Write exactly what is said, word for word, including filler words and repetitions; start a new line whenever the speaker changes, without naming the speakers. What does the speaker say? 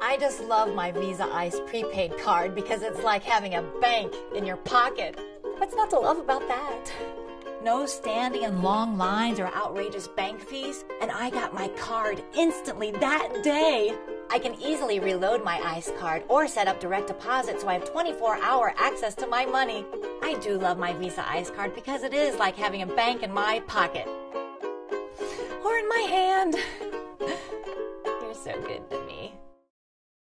I just love my Visa Ice prepaid card because it's like having a bank in your pocket. What's not to love about that? No standing in long lines or outrageous bank fees, and I got my card instantly that day. I can easily reload my Ice card or set up direct deposit so I have twenty-four hour access to my money. I do love my Visa Ice card because it is like having a bank in my pocket. Or in my hand. You're so good to me.